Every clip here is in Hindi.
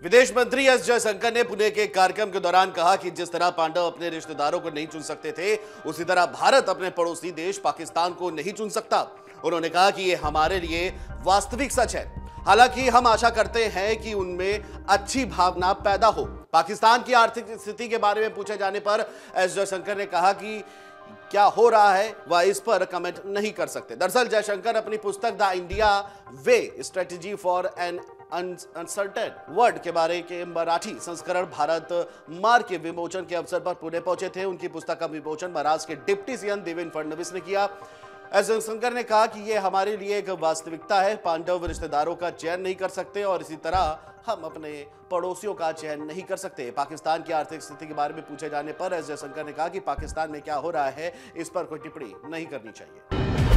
विदेश मंत्री एस जयशंकर ने पुणे के कार्यक्रम के दौरान कहा कि जिस तरह पांडव अपने रिश्तेदारों को नहीं चुन सकते थे, उसी तरह भारत अपने पड़ोसी देश पाकिस्तान को नहीं चुन सकता। उन्होंने कहा कि यह हमारे लिए वास्तविक सच है। हालांकि हम आशा करते हैं कि उनमें अच्छी भावना पैदा हो। पाकिस्तान की आर्थिक स्थिति के बारे में पूछे जाने पर एस जयशंकर ने कहा कि क्या हो रहा है वह इस पर कमेंट नहीं कर सकते। दरअसल जयशंकर अपनी पुस्तक the India way strategy for an uncertain world के बारे के मराठी संस्करण भारत मार्ग के विमोचन के अवसर पर पुणे पहुंचे थे। उनकी पुस्तक का विमोचन महाराष्ट्र के डिप्टी सीएम देवेंद्र फडणवीस ने किया। एस जयशंकर ने कहा कि यह हमारे लिए एक वास्तविकता है। पांडव रिश्तेदारों का चयन नहीं कर सकते और इसी तरह हम अपने पड़ोसियों का चयन नहीं कर सकते। पाकिस्तान की आर्थिक स्थिति के बारे में पूछे जाने पर एस जयशंकर ने कहा कि पाकिस्तान में क्या हो रहा है इस पर कोई टिप्पणी नहीं करनी चाहिए।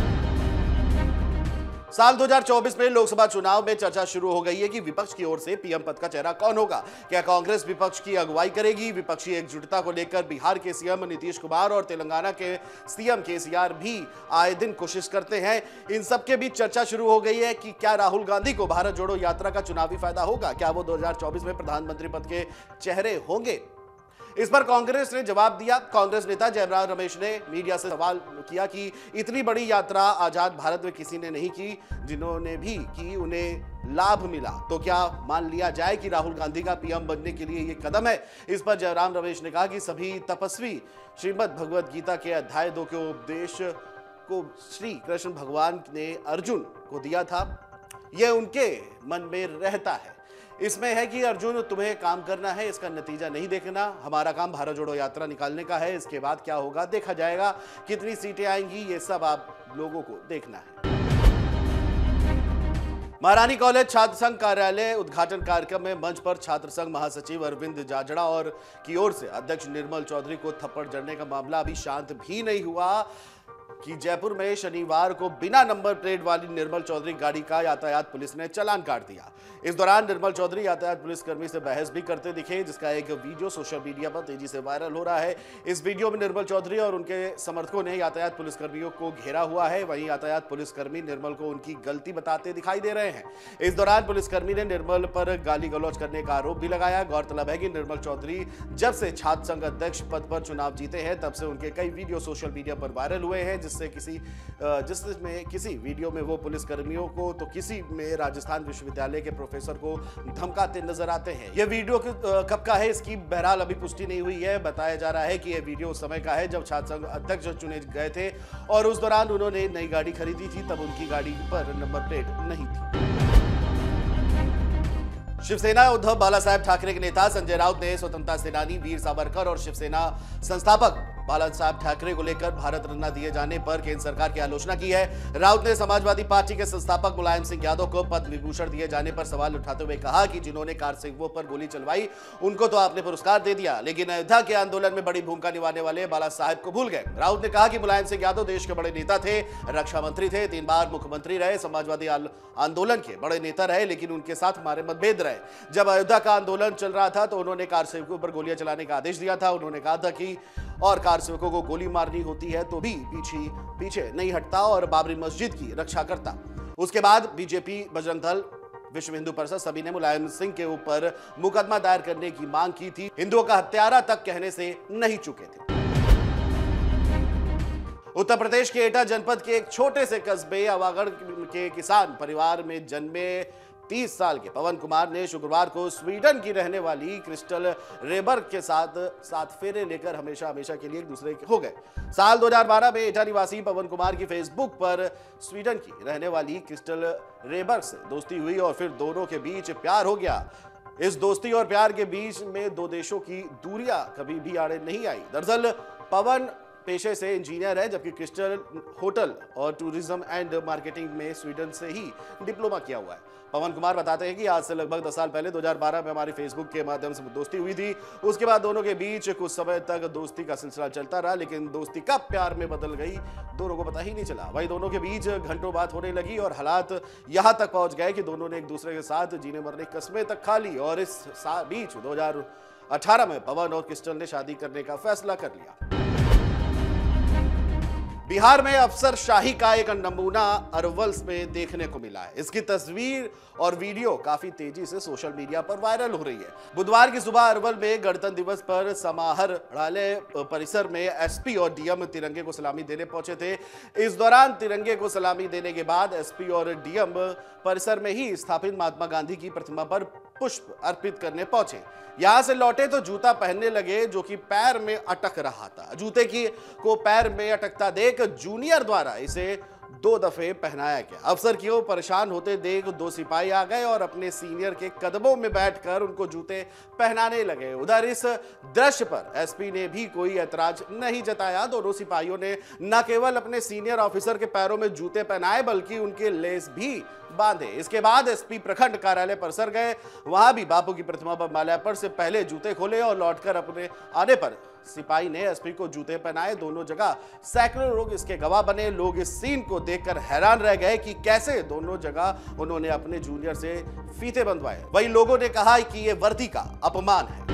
साल 2024 में लोकसभा चुनाव में चर्चा शुरू हो गई है कि विपक्ष की ओर से पीएम पद का चेहरा कौन होगा। क्या कांग्रेस विपक्ष की अगुवाई करेगी? विपक्षी एकजुटता को लेकर बिहार के सीएम नीतीश कुमार और तेलंगाना के सीएम केसीआर भी आए दिन कोशिश करते हैं। इन सबके बीच चर्चा शुरू हो गई है कि क्या राहुल गांधी को भारत जोड़ो यात्रा का चुनावी फायदा होगा? क्या वो 2024 में प्रधानमंत्री पद के चेहरे होंगे? इस पर कांग्रेस ने जवाब दिया। कांग्रेस नेता जयराम रमेश ने मीडिया से सवाल किया कि इतनी बड़ी यात्रा आजाद भारत में किसी ने नहीं की, जिन्होंने भी की उन्हें लाभ मिला, तो क्या मान लिया जाए कि राहुल गांधी का पीएम बनने के लिए यह कदम है? इस पर जयराम रमेश ने कहा कि सभी तपस्वी श्रीमद् भगवद गीता के अध्याय 2 के उपदेश को श्री कृष्ण भगवान ने अर्जुन को दिया था, यह उनके मन में रहता है। इसमें है कि अर्जुन तुम्हें काम करना है, इसका नतीजा नहीं देखना। हमारा काम भारत जोड़ो यात्रा निकालने का है। इसके बाद क्या होगा देखा जाएगा। कितनी सीटें आएंगी ये सब आप लोगों को देखना है। महारानी कॉलेज छात्र संघ कार्यालय उद्घाटन कार्यक्रम में मंच पर छात्र संघ महासचिव अरविंद जाजड़ा और की ओर से अध्यक्ष निर्मल चौधरी को थप्पड़ जड़ने का मामला अभी शांत भी नहीं हुआ कि जयपुर में शनिवार को बिना नंबर प्लेट वाली निर्मल चौधरी गाड़ी का यातायात पुलिस ने चालान काट दिया। इस दौरान निर्मल चौधरी यातायात पुलिसकर्मी से बहस भी करते दिखे, जिसका एक वीडियो सोशल मीडिया पर तेजी से वायरल हो रहा है। इस वीडियो में निर्मल चौधरी और उनके समर्थकों ने यातायात पुलिसकर्मियों को घेरा हुआ है। वहीं यातायात पुलिसकर्मी निर्मल को उनकी गलती बताते दिखाई दे रहे हैं। इस दौरान पुलिसकर्मी ने निर्मल पर गाली गलौज करने का आरोप भी लगाया। गौरतलब है कि निर्मल चौधरी जब से छात्र संघ अध्यक्ष पद पर चुनाव जीते हैं, तब से उनके कई वीडियो सोशल मीडिया पर वायरल हुए हैं, जिसमें किसी वीडियो में वो पुलिसकर्मियों को तो किसी में राजस्थान विश्वविद्यालय के प्रोफेसर को धमकाते नजर आते हैं। यह वीडियो कब का है इसकी बहरहाल अभी पुष्टि नहीं हुई है। बताया जा रहा है कि यह वीडियो उस समय का है जब छात्र संघ अध्यक्ष चुने गए थे और उस दौरान उन्होंने नई गाड़ी खरीदी थी, तब उनकी गाड़ी पर नंबर प्लेट नहीं थी। शिवसेना उद्धव बालासाहेब ठाकरे के नेता संजय राउत ने स्वतंत्रता सेनानी वीर सावरकर और शिवसेना संस्थापक बालासाहेब ठाकरे को लेकर भारत रत्न दिए जाने पर केंद्र सरकार की आलोचना की है। राउत ने समाजवादी पार्टी के संस्थापक मुलायम सिंह यादव को पद्म विभूषण दिए जाने पर सवाल उठाते हुए कहा कि जिन्होंने कार सेवकों पर गोली चलवाई उनको तो आपने पुरस्कार दे दिया, लेकिन अयोध्या के आंदोलन में बड़ी भूमिका निभाने वाले बाला साहेब को भूल गए। राउत ने कहा कि मुलायम सिंह यादव देश के बड़े नेता थे, रक्षा मंत्री थे, 3 बार मुख्यमंत्री रहे, समाजवादी आंदोलन के बड़े नेता रहे, लेकिन उनके साथ हमारे मतभेद रहे। जब अयोध्या का आंदोलन चल रहा था तो उन्होंने कार सेवकों पर गोलियां चलाने का आदेश दिया था। उन्होंने कहा था कि और कार सेवकों को गोली मारनी होती है तो भी पीछे नहीं हटता और बाबरी मस्जिद की रक्षा करता। उसके बाद बीजेपी, बजरंग दल, विश्व हिंदू परिषद सभी ने मुलायम सिंह के ऊपर मुकदमा दायर करने की मांग की थी। हिंदुओं का हत्यारा तक कहने से नहीं चुके थे। उत्तर प्रदेश के एटा जनपद के एक छोटे से कस्बे अवागढ़ के किसान परिवार में जन्मे 30 साल के पवन कुमार ने शुक्रवार को स्वीडन की रहने वाली क्रिस्टल रेबर्ग के साथ फेरे लेकर हमेशा के लिए एक दूसरे के हो गए। साल 2012 में एटा निवासी पवन कुमार की फेसबुक पर स्वीडन की रहने वाली क्रिस्टल रेबर्ग से दोस्ती हुई और फिर दोनों के बीच प्यार हो गया। इस दोस्ती और प्यार के बीच में 2 देशों की दूरियां कभी भी आड़े नहीं आई। दरअसल पवन पेशे से इंजीनियर है, जबकि क्रिस्टल होटल और टूरिज्म एंड मार्केटिंग में स्वीडन से ही डिप्लोमा किया हुआ है। पवन कुमार बताते हैं कि आज से लगभग 10 साल पहले 2012 में हमारी फेसबुक के माध्यम से दोस्ती हुई थी। उसके बाद दोनों के बीच कुछ समय तक दोस्ती का सिलसिला चलता रहा, लेकिन दोस्ती कब प्यार में बदल गई दोनों को पता ही नहीं चला। वहीं दोनों के बीच घंटों बात होने लगी और हालात यहां तक पहुंच गए कि दोनों ने एक दूसरे के साथ जीने मरने की कस्में तक खा ली और इस बीच 2018 में पवन और क्रिस्टल ने शादी करने का फैसला कर लिया। बिहार में अफसरशाही का एक नमूना अरवल में देखने को मिला है। इसकी तस्वीर और वीडियो काफी तेजी से सोशल मीडिया पर वायरल हो रही है। बुधवार की सुबह अरवल में गणतंत्र दिवस पर समाहरणालय परिसर में एसपी और डीएम तिरंगे को सलामी देने पहुंचे थे। इस दौरान तिरंगे को सलामी देने के बाद एसपी और डीएम परिसर में ही स्थापित महात्मा गांधी की प्रतिमा पर पुष्प अर्पित करने पहुंचे। यहां से लौटे तो जूता पहनने लगे जो कि पैर में अटक रहा था। जूते को पैर में अटकता देख जूनियर द्वारा इसे 2 दफे पहनाया गया। अफसर की ओर परेशान होते देख 2 सिपाही आ गए और अपने सीनियर के कदमों में बैठकर उनको जूते पहनाने लगे। उधर इस दृश्य पर एसपी ने भी कोई ऐतराज नहीं जताया। दोनों सिपाहियों ने न केवल अपने सीनियर ऑफिसर के पैरों में जूते पहनाए बल्कि उनके लेस भी बांधे। इसके बाद एसपी प्रखंड कार्यालय परिसर गए। वहां भी बापू की प्रतिमा पर माल्यार्पण से पहले जूते खोले और लौटकर अपने आने पर सिपाही ने एसपी को जूते पहनाए। दोनों जगह सैकड़ों लोग इसके गवाह बने। लोग इस सीन को देखकर हैरान रह गए कि कैसे दोनों जगह उन्होंने अपने जूनियर से फीते बंधवाए। वही लोगों ने कहा कि यह वर्दी का अपमान है।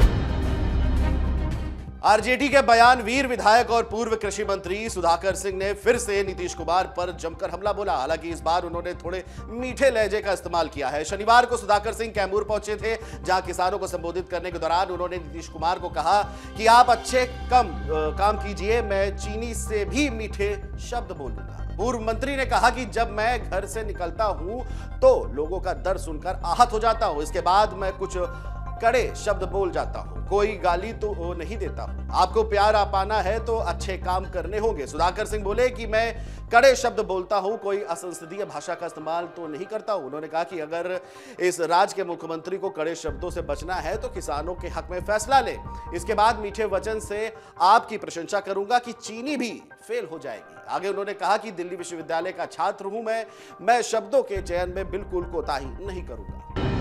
आरजेडी के बयानवीर विधायक और पूर्व कृषि मंत्री सुधाकर सिंह ने फिर से नीतीश कुमार पर जमकर हमला बोला। हालांकि इस बार उन्होंने थोड़े मीठे लहजे का इस्तेमाल किया है। शनिवार को सुधाकर सिंह कैमूर पहुंचे थे, जहां किसानों को संबोधित करने के दौरान उन्होंने नीतीश कुमार को कहा कि आप अच्छे काम कीजिए, मैं चीनी से भी मीठे शब्द बोलूंगा। पूर्व मंत्री ने कहा कि जब मैं घर से निकलता हूं तो लोगों का दर्द सुनकर आहत हो जाता हूं। इसके बाद मैं कुछ कड़े शब्द बोल जाता हूं, कोई गाली तो नहीं देता हूं। आपको प्यार पाना है तो अच्छे काम करने होंगे। सुधाकर सिंह बोले कि मैं कड़े शब्द बोलता हूं, कोई असंसदीय भाषा का इस्तेमाल तो नहीं करता हूं। उन्होंने कहा कि अगर इस राज्य के मुख्यमंत्री को कड़े शब्दों से बचना है तो किसानों के हक में फैसला ले। इसके बाद मीठे वचन से आपकी प्रशंसा करूंगा कि चीनी भी फेल हो जाएगी। आगे उन्होंने कहा कि दिल्ली विश्वविद्यालय का छात्र हूं मैं शब्दों के चयन में बिल्कुल कोताही नहीं करूंगा।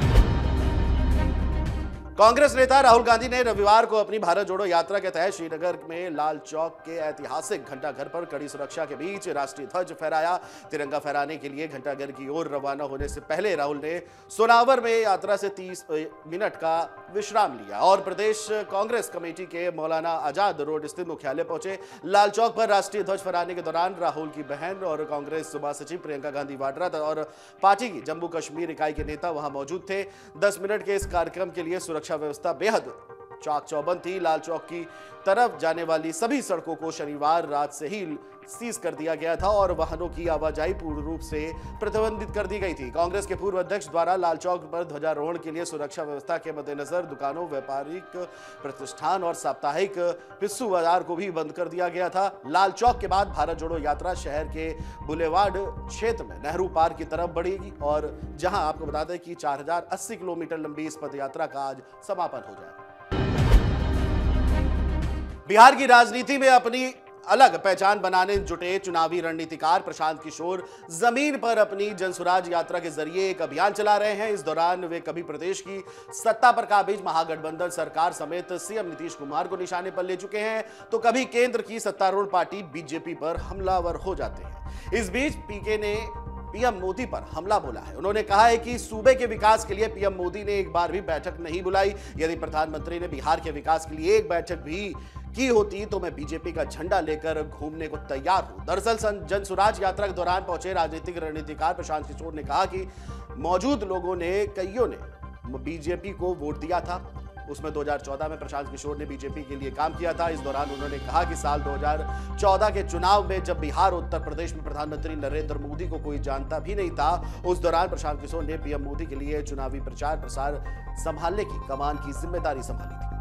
कांग्रेस नेता राहुल गांधी ने रविवार को अपनी भारत जोड़ो यात्रा के तहत श्रीनगर में लाल चौक के ऐतिहासिक घंटाघर पर कड़ी सुरक्षा के बीच राष्ट्रीय ध्वज फहराया। तिरंगा फहराने के लिए घंटाघर की ओर रवाना होने से पहले राहुल ने सोनावर में यात्रा से 30 मिनट का विश्राम लिया और प्रदेश कांग्रेस कमेटी के मौलाना आजाद रोड स्थित मुख्यालय पहुंचे। लाल चौक पर राष्ट्रीय ध्वज फहराने के दौरान राहुल की बहन और कांग्रेस महासचिव प्रियंका गांधी वाड्रा और पार्टी की जम्मू कश्मीर इकाई के नेता वहां मौजूद थे। 10 मिनट के इस कार्यक्रम के लिए सुरक्षा व्यवस्था बेहद चाक चौबंद थी। लाल चौक की तरफ जाने वाली सभी सड़कों को शनिवार रात से ही सीज कर दिया गया था और वाहनों की आवाजाही पूर्ण रूप से प्रतिबंधित कर दी गई थी। कांग्रेस के पूर्व अध्यक्ष द्वारा लाल चौक पर ध्वजारोहण के लिए सुरक्षा व्यवस्था के मद्देनजर दुकानों, व्यापारिक प्रतिष्ठान और साप्ताहिक पिस्सू बाजार को भी बंद कर दिया गया था। लाल चौक के बाद भारत जोड़ो यात्रा शहर के बुलेवार्ड क्षेत्र में नेहरू पार्क की तरफ बढ़ेगी और जहां आपको बता दें कि 4080 किलोमीटर लंबी इस पद यात्रा का आज समापन हो जाएगा। बिहार की राजनीति में अपनी अलग पहचान बनाने जुटे चुनावी रणनीतिकार प्रशांत किशोर जमीन पर अपनी जनसुराज यात्रा के जरिए एक अभियान चला रहे हैं। इस दौरान वे कभी प्रदेश की सत्ता पर काबिज महागठबंधन सरकार समेत सीएम नीतीश कुमार को निशाने पर ले चुके हैं तो कभी केंद्र की सत्तारूढ़ पार्टी बीजेपी पर हमलावर हो जाते हैं। इस बीच पीके ने पीएम मोदी पर हमला बोला है। उन्होंने कहा है कि सूबे के विकास के लिए पीएम मोदी ने एक बार भी बैठक नहीं बुलाई। यदि प्रधानमंत्री ने बिहार के विकास के लिए एक बैठक भी की होती तो मैं बीजेपी का झंडा लेकर घूमने को तैयार हूं। दरअसल जनसुराज यात्रा के दौरान पहुंचे राजनीतिक रणनीतिकार प्रशांत किशोर ने कहा कि मौजूद लोगों ने कईयों ने बीजेपी को वोट दिया था। उसमें 2014 में प्रशांत किशोर ने बीजेपी के लिए काम किया था। इस दौरान उन्होंने कहा कि साल 2014 के चुनाव में जब बिहार और उत्तर प्रदेश में प्रधानमंत्री नरेंद्र मोदी को कोई जानता भी नहीं था, उस दौरान प्रशांत किशोर ने पीएम मोदी के लिए चुनावी प्रचार प्रसार संभालने की कमान की जिम्मेदारी संभाली थी।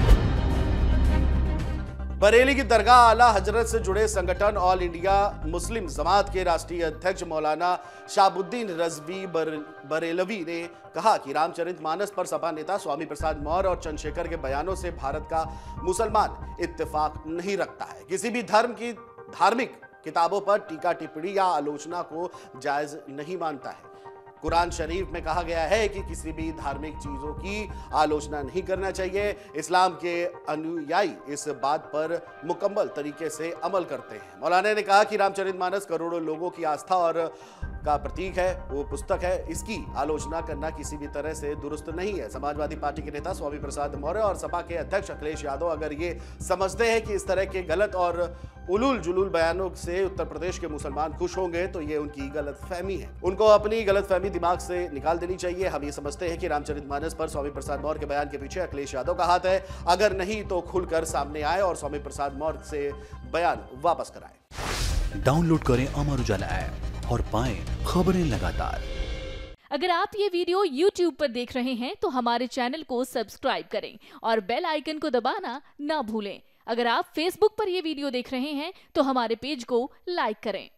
बरेली की दरगाह आला हजरत से जुड़े संगठन ऑल इंडिया मुस्लिम जमात के राष्ट्रीय अध्यक्ष मौलाना शाहबुद्दीन रजवी बरेलवी ने कहा कि रामचरितमानस पर सपा नेता स्वामी प्रसाद मौर्य और चंद्रशेखर के बयानों से भारत का मुसलमान इत्तेफाक नहीं रखता है। किसी भी धर्म की धार्मिक किताबों पर टीका टिप्पणी या आलोचना को जायज नहीं मानता है। कुरान शरीफ में कहा गया है कि किसी भी धार्मिक चीजों की आलोचना नहीं करना चाहिए। इस्लाम के अनुयायी इस बात पर मुकम्मल तरीके से अमल करते हैं। मौलाना ने कहा कि रामचरितमानस करोड़ों लोगों की आस्था और का प्रतीक है, वो पुस्तक है, इसकी आलोचना करना किसी भी तरह से दुरुस्त नहीं है। समाजवादी पार्टी के नेता स्वामी प्रसाद मौर्य और सपा के अध्यक्ष अखिलेश यादव अगर ये समझते हैं कि इस तरह के गलत और उलूल जुलूल बयानों से उत्तर प्रदेश के मुसलमान खुश होंगे तो ये उनकी गलतफहमी है। उनको अपनी गलतफहमी दिमाग से निकाल देनी चाहिए। हम ये समझते हैं कि रामचरितमानस पर स्वामी प्रसाद मौर्य के बयान के पीछे अखिलेश यादव का हाथ है। अगर नहीं तो खुलकर सामने आए और स्वामी प्रसाद मौर्य से बयान वापस कराएं। डाउनलोड करें अमर उजाला ऐप और पाएं खबरें लगातार। अगर आप ये वीडियो YouTube पर देख रहे हैं तो हमारे चैनल को सब्सक्राइब करें और बेल आइकन को दबाना ना भूलें। अगर आप Facebook पर ये वीडियो देख रहे हैं तो हमारे पेज को लाइक करें।